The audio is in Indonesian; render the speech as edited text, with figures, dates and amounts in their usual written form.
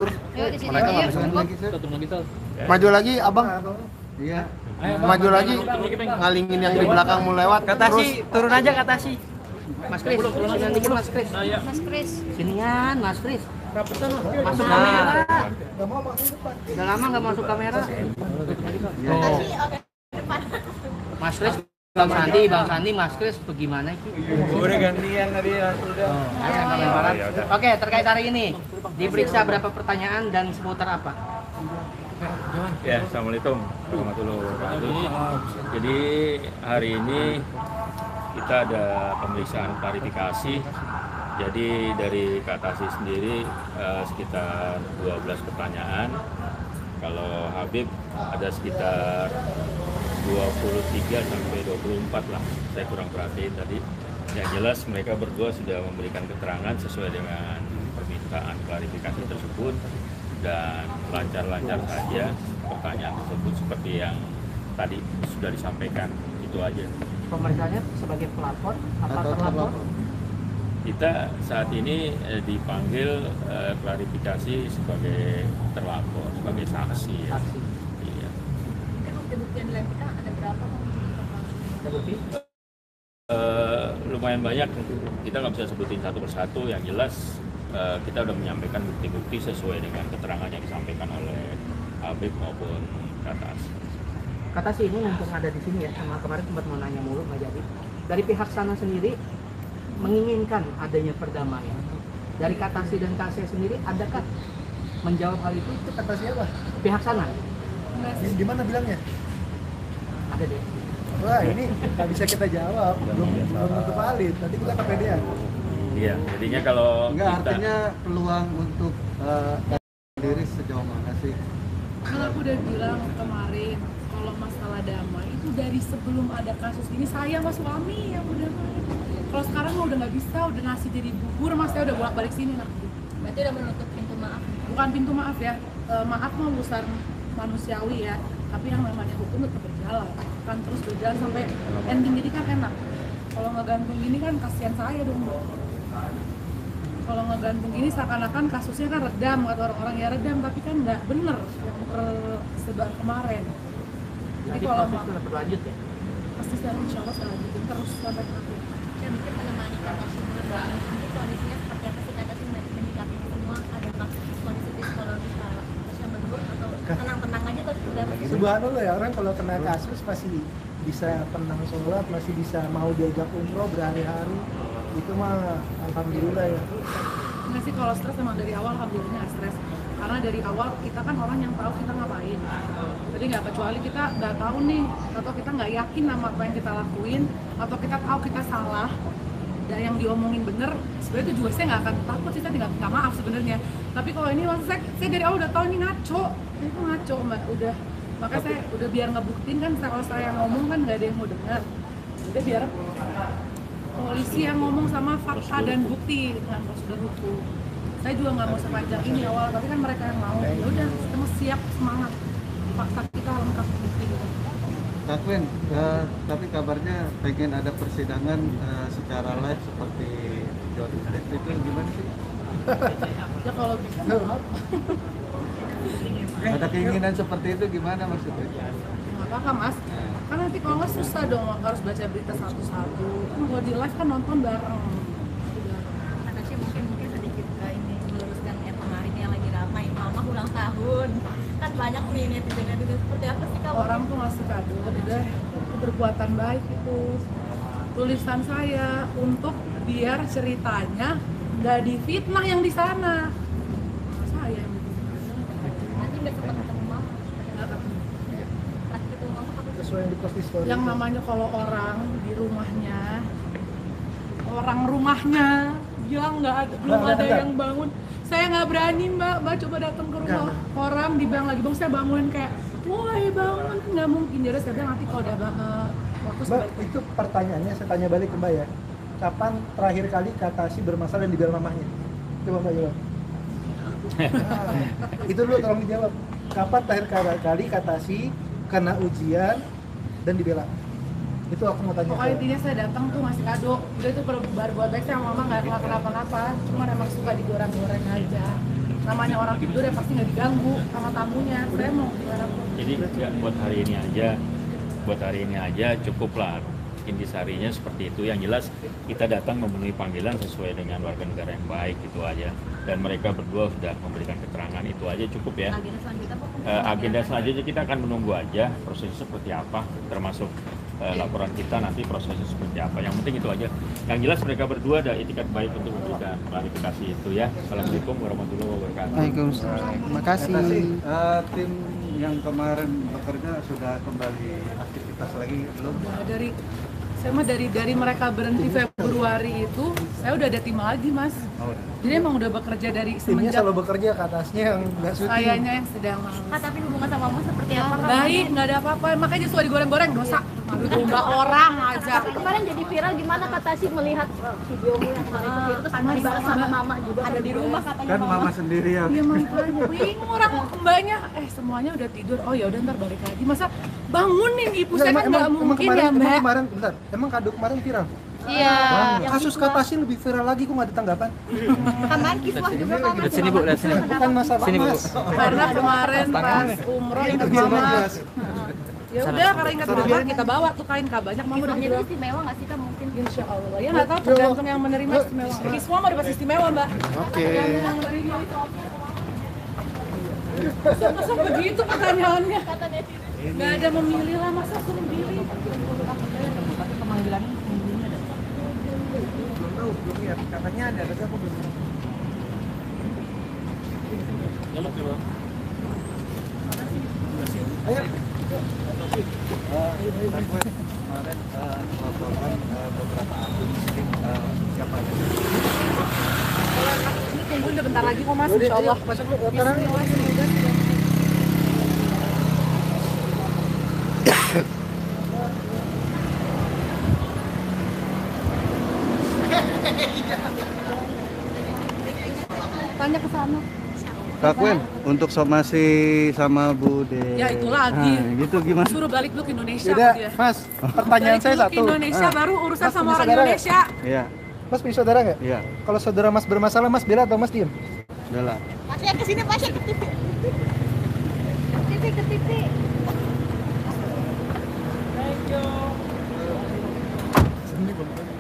Yuk di sini Mereka nggak yuk. bisa lagi, Sir. Maju lagi, abang. Iya. Maju lagi, ngalingin yang di belakang mau lewat. Katasi, turun aja Katasi. Mas Kris, turunan dikit Mas Kris. Mas Kris. Sinian Mas Kris. Masuk Nah. kamera. Udah lama nggak masuk kamera. Oh. Mas Kris, Bang Sandi, Mas Kris, bagaimana sih? Udah gantian tadi ya, sudah. Oke, terkait hari ini, diperiksa berapa pertanyaan dan seputar apa? Ya, assalamualaikum warahmatullahi wabarakatuh. Jadi hari ini kita ada pemeriksaan klarifikasi. Jadi dari Kak Tasi sendiri sekitar 12 pertanyaan. Kalau Habib ada sekitar 23 sampai 24 lah. Saya kurang perhatiin tadi. Yang jelas mereka berdua sudah memberikan keterangan sesuai dengan permintaan klarifikasi tersebut. Dan lancar-lancar saja pertanyaan tersebut seperti yang tadi sudah disampaikan. Itu aja. Pemeriksaannya sebagai pelapor apa terlapor? Kita saat ini dipanggil klarifikasi sebagai terlapor, sebagai saksi ya. Saksi. Iya. Bukti yang dilakukan ada berapa? Ada bukti? Lumayan banyak. Kita nggak bisa sebutin satu persatu. Yang jelas kita sudah menyampaikan bukti-bukti sesuai dengan keterangan yang disampaikan oleh Habib maupun Katas. Katasi ini mumpung ada di sini ya, sama kemarin sempat mau nanya mulu nggak jadi. Dari pihak sana sendiri menginginkan adanya perdamaian. Dari Katasi dan Kase sendiri adakah menjawab hal itu? Itu kata siapa? Pihak sana Di mana bilangnya? ada deh. Wah, ini nggak bisa kita jawab. Belum tentu valid. Nanti kita kepedean. Iya, jadinya kalau Enggak, kita artinya peluang untuk diri sejauh mana sih? Kan aku udah bilang kemarin kalau masalah damai itu dari sebelum ada kasus ini saya sama suami yang udah main. Kalau sekarang mah udah nggak bisa, udah nasi jadi bubur, mas saya udah bolak-balik sini nak. Berarti udah menutup pintu maaf. Bukan pintu maaf ya, maaf mah urusan manusiawi ya, tapi yang namanya hukum tetap berjalan, kan terus berjalan sampai ending jadi kan enak. Kalau ngegantung gini kan kasihan saya dong. Kalau ngegantung gini seakan-akan kasusnya kan redam, kata orang-orang ya redam, tapi kan nggak bener yang persebaran kemarin. Jadi Jadi kalau proses itu berlanjut ya. pasti saya insya Allah saya lanjutin terus sampai akhir. Dan mungkin menemani kata semua. Nanti kondisinya seperti apa sih kata sih menyikapi semua ada maksud kondisi psikologis yang menurut atau tenang-tenang aja terus udah. Subhanallah ya, orang kalau kena kasus masih bisa tenang sholat, masih bisa mau diajak umroh berhari-hari. Itu mah alhamdulillah ya. Nggak sih, kalau stres emang dari awal alhamdulillah nggak stres, karena dari awal kita kan orang yang tahu kita ngapain. Jadi nggak kecuali kita nggak tahu nih, atau kita nggak yakin sama apa yang kita lakuin, atau kita tahu kita salah dan yang diomongin bener, sebenarnya itu juga saya nggak akan takut sih, saya nggak maaf sebenarnya. Tapi kalau ini maksud saya dari awal udah tahu ini ngaco, itu ngaco mbak, udah. Makanya saya udah biar ngebuktiin kan, kalau saya ngomong kan nggak ada yang mau dengar. Udah biar polisi yang ngomong sama fakta dan bukti dengan prosedur hukum. Saya juga nggak mau sepanjang ini awal, tapi kan mereka yang mau. Ya udah, kita mau siap, semangat. Fakta kita lengkap bukti gitu. Kak Queen, tapi kabarnya pengen ada persidangan secara live seperti Johnny Depp itu gimana sih? Ya kalau bisa. Ada keinginan seperti itu gimana maksudnya? Nggak apa-apa mas. Kan nanti kalau nggak susah dong, harus baca berita satu-satu. Kan kalau di live kan nonton bareng. Udah. Kata sih mungkin sedikit ini meluruskan yang kemarin yang lagi ramai mama ulang tahun. Kan banyak nih netizen seperti apa sih kamu? Orang tuh ngasih kado, udah itu perbuatan baik itu. Tulisan saya untuk biar ceritanya nggak difitnah yang di sana. Saya yang Nanti nggak sempat ketemu mama. nggak ketemu. Pas ketemu mama aku Sesuai yang di post di story. Yang namanya kalau orang di rumahnya, orang rumahnya yang nggak ada, belum ada enggak. yang bangun. Saya nggak berani mbak coba datang ke rumah orang dibilang lagi bang, saya bangunin kayak woi bangun, nggak mungkin. Jadi saya bilang nanti kalau udah waktu Mbak, sebaik itu pertanyaannya saya tanya balik ke Mbak ya. Kapan terakhir kali Katasi bermasalah dan dibela mamahnya? Coba Mbak jawab. Itu dulu tolong dijawab. Kapan terakhir kali Katasi kena ujian dan dibela? Itu aku mau tanya. pokoknya intinya saya datang tuh ngasih kado, udah itu baru buat baik sama mama nggak kenapa-napa, cuma emang suka digoreng-goreng aja. namanya orang tidur ya pasti nggak diganggu sama tamunya. Saya mau gimana pun. Jadi ya, buat hari ini aja cukuplah. Intisarinya seperti itu. Yang jelas kita datang memenuhi panggilan sesuai dengan warga negara yang baik, itu aja. Dan mereka berdua sudah memberikan keterangan, itu aja cukup ya. Agenda selanjutnya Pak? Agenda selanjutnya kita akan menunggu aja prosesnya seperti apa, termasuk laporan kita nanti prosesnya seperti apa. Yang penting itu aja. Yang jelas mereka berdua ada itikat baik untuk memberikan klarifikasi itu ya. Assalamualaikum warahmatullahi wabarakatuh. Waalaikumsalam. Terima kasih. Tim yang kemarin bekerja sudah kembali aktivitas lagi belum? Saya mah dari mereka berhenti Februari itu, saya udah ada tim lagi mas. Jadi emang udah bekerja dari Timnya semenjak selalu bekerja ke atasnya yang nggak syuting. kayaknya yang sedang Kak, tapi hubungan sama Mas seperti apa? Kak? baik, nggak ada apa-apa. Makanya suka digoreng-goreng dosa. Domba orang aja. Tapi kemarin jadi viral gimana Kak Tasya melihat videomu yang kemarin itu terus dibalas sama mama juga ada di rumah katanya Kan mama sendiri yang Iya makanya bingung orang mbaknya. Semuanya udah tidur. Oh ya udah ntar balik lagi. Masa bangunin ibu saya kan nggak mungkin ya mbak. Kemarin, bentar, emang kado kemarin viral? Iya. Kasus Katasi lebih viral lagi, kok nggak ada tanggapan? Kemarin kiswah juga kan. Lihat sini Bu, lihat sini. Bukan masalah Sini, Bu. mas. Karena kemarin pas umroh ingat mama. Ya udah karena ingat mama kita bawa tuh kain banyak mama udah Jadi bilang. istimewa nggak sih Kak mungkin? Insya Allah ya nggak tahu tergantung yang menerima istimewa. Kiswa mah udah pasti istimewa mbak. Oke. Yang menerima itu apa? Masa begitu pertanyaannya? Nggak ada memilih lah masa suruh pilih. Pemanggilannya Belum tahu, belum lihat. Katanya ada, tapi aku belum tahu. Ayo. kemarin melaporkan beberapa akun mungkin siapa aja? Ini tunggu udah bentar lagi kok mas, Udah, insya Allah. ayo, masuk dulu, sekarang. Tanya ke sana. Kak Kwen, untuk somasi sama Bu De. Ya itu lagi. Nah, gitu gimana? Suruh balik dulu ke Indonesia Beda, dia. Mas. Pertanyaan Balik saya dulu ke satu. Indonesia baru urusan Mas, sama punya orang saudara Indonesia. Iya, Mas punya saudara nggak? iya. Kalau saudara Mas bermasalah, Mas bela atau Mas diem? Udah lah. Masnya ke sini, Masnya ke TV. Ke TV. Sini, Bang.